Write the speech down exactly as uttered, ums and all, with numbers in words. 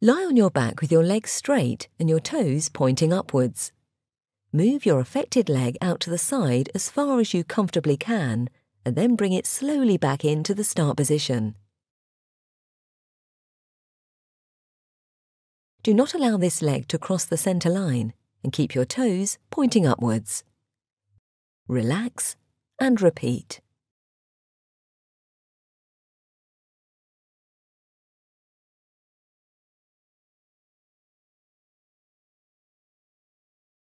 Lie on your back with your legs straight and your toes pointing upwards. Move your affected leg out to the side as far as you comfortably can, and then bring it slowly back into the start position. Do not allow this leg to cross the centre line, and keep your toes pointing upwards. Relax and repeat.